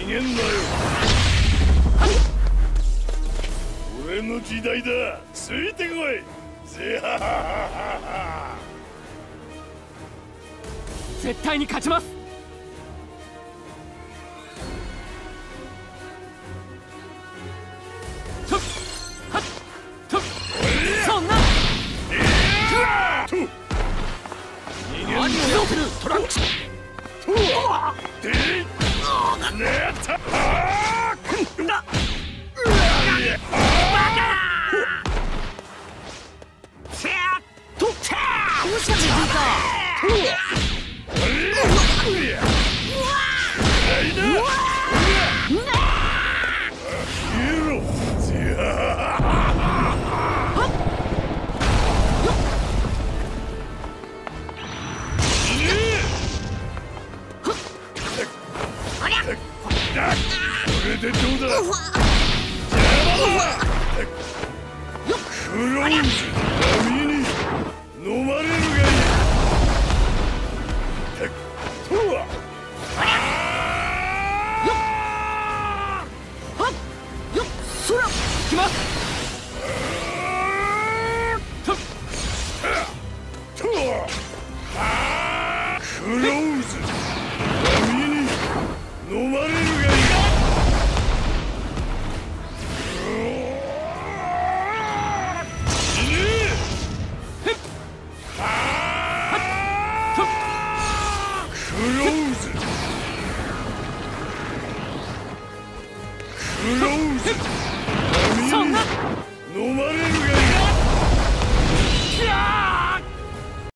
げんなよ。俺の時代だ。ついてこい。ぜはははは。 絶対に勝ちます。そんなトランクスこれでどうだ。クローズ波に飲まれるがいい。とはそら行きます。 クローズ波に飲まれるがいい。クローズ